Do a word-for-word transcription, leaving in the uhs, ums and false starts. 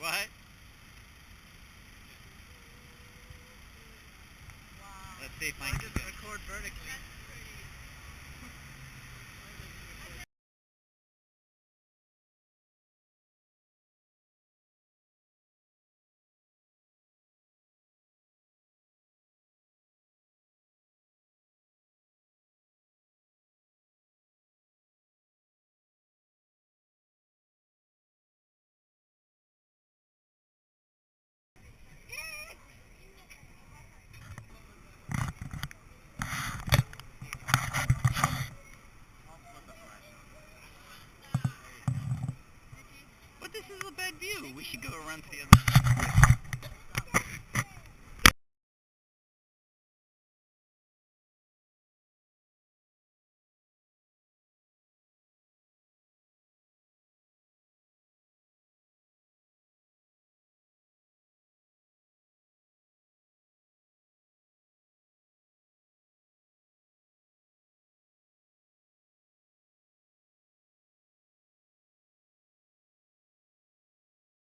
What? Wow. Let's see if I mine just can record vertically. But this is a bad view. We should go around to the other side.